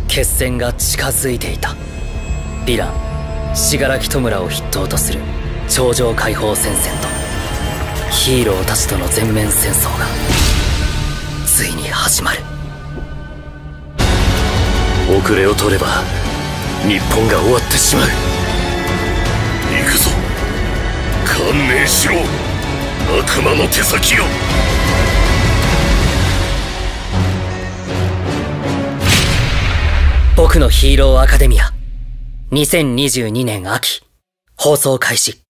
決戦が近づいていた。ヴィラン信楽弔を筆頭とする頂上解放戦線とヒーローたちとの全面戦争がついに始まる。遅れを取れば日本が終わってしまう。 行くぞ、観念しろ、悪魔の手先よ。 僕のヒーローアカデミア2022年秋放送開始。